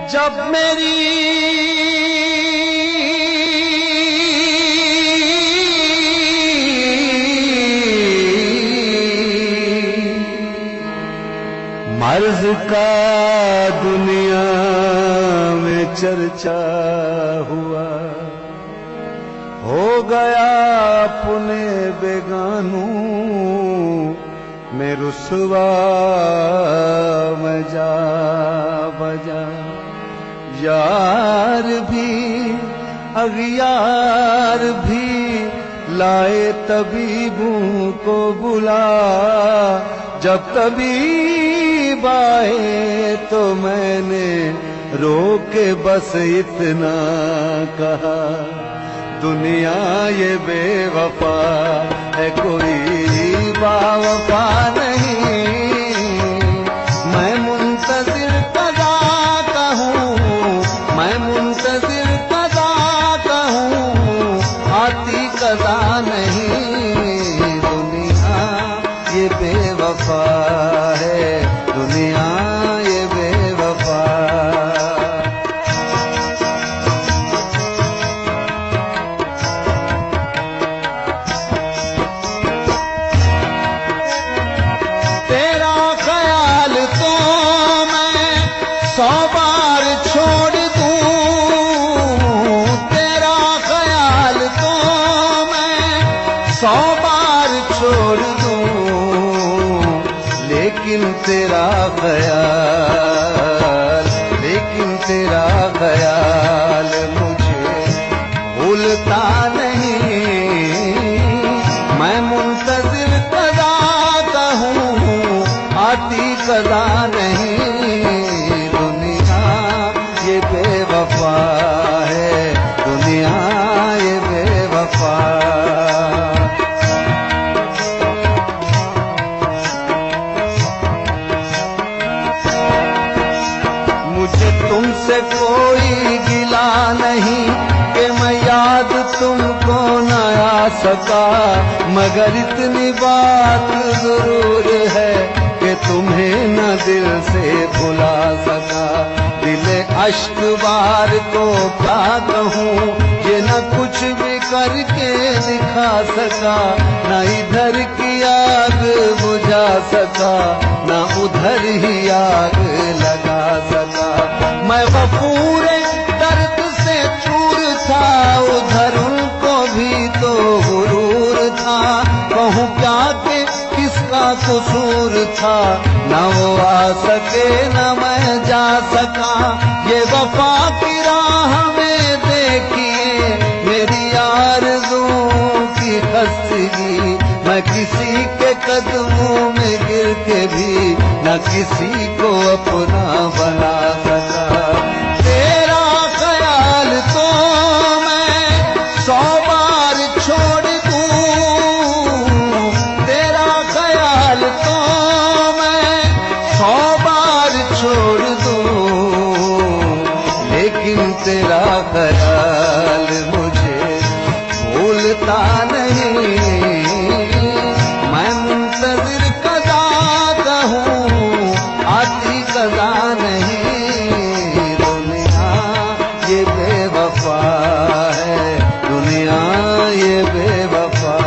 जब मेरी मर्ज का दुनिया में चर्चा हुआ, हो गया अपने बेगानों में रुसवा में जा बजा। यार भी अगियार भी लाए तबीबों को बुला, जब तबीब आए तो मैंने रोके बस इतना कहा, दुनिया ये बेवफा है कोई बावफा नहीं। मैं मुंतजिर कदा का हूँ, मैं मुंतजिर कदा का हूँ, आती कदा नहीं। दुनिया ये बेवफा है, दुनिया ये बेवफा। तेरा ख्याल तो मैं 100 बार छोड़ दूं, तेरा ख्याल तो मैं 100 बार छोड़ दूं, लेकिन तेरा ख्याल मुझे भूलता नहीं। मैं मुंतजिर कदा का हूँ, आती कदा नहीं। दुनिया ये बेवफा है, दुनिया ये बेवफा। मुझे तुमसे कोई गिला नहीं कि मैं याद तुमको न आ सका, मगर इतनी बात जरूर है कि तुम्हें न दिल से भुला सका। दिले अश्क बार को क्या कहूँ, ये न कुछ भी करके दिखा सका, न इधर की आग बुझा सका, न उधर ही आग लगा सका। मैं गफूरे दर्द से चूर था, उधर उनको भी तो गुरूर था। कहूँ क्या कि किसका कसूर था, न वो आ सके न मैं जा सका। ये वफा की राह में देखिए मेरी आरज़ुओं की खस्तगी, मैं किसी के कदमों में गिर के भी न किसी को अपना बना सका। तेरा ख्याल तो मैं 100 बार छोड़ दूं, तेरा ख्याल तो मैं 100 बार छोड़ दूं, लेकिन तेरा ख्याल मुझे भूलता नहीं। मैं मुंतजिर कदा का हूँ, आती कदा नहीं। दुनिया ये बेवफा है, दुनिया ये बेवफा।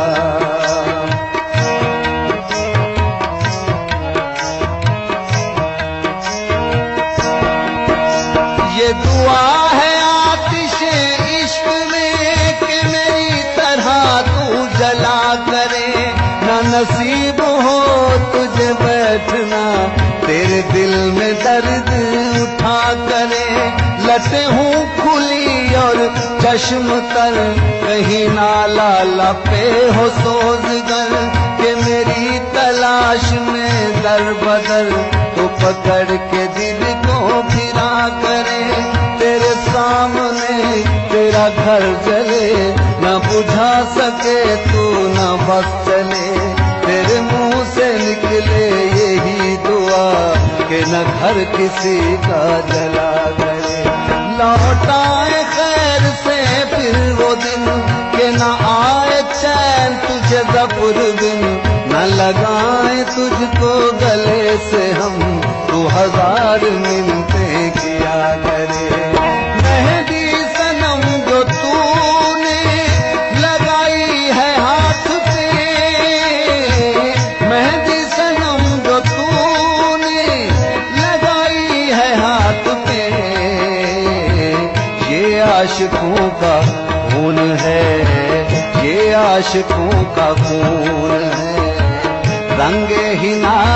ये दुआ है आतिशे इश्क में कि मेरी तरह तू जला करे, न नसीब हो तुझे बैठना तेरे दिल में दर्द उठा करे। लटे हूँ खुली और चश्म तर, कहीं नाला लपे हो सोजगर, कि मेरी तलाश में दर बदर तो पकड़ के दिल को फिरा करे। तेरे सामने तेरा घर जले, न बुझा सके तू न बस चले। तेरे मुंह से निकले यही दुआ कि न घर किसी का जला करे। लौट आए खैर से फिर वो दिन कि न आए चैन तुझे ज़फ़र बिन, न लगाए तुझको गले से हम 2000 मिलते किया। क्या करे। मेहंदी सनम जो तूने लगाई है हाथ पे, मेहंदी सनम जो तूने लगाई है हाथ पे, ये आशिकों का खून है, ये आशिकों का खून है। रंगे ही ना